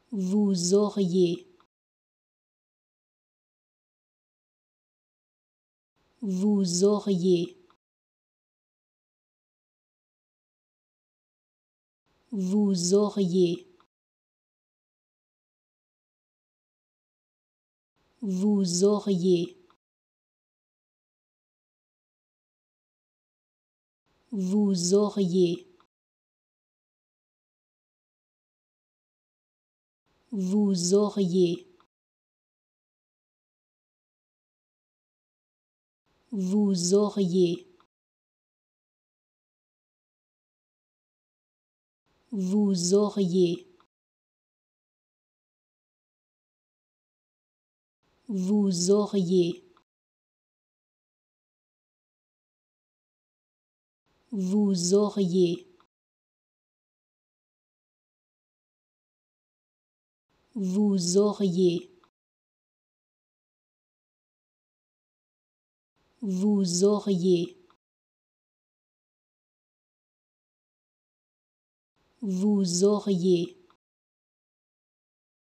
vous auriez, vous auriez, vous auriez, vous auriez, vous auriez, vous auriez, vous auriez, vous auriez, vous auriez, vous auriez, vous auriez, vous auriez, vous auriez,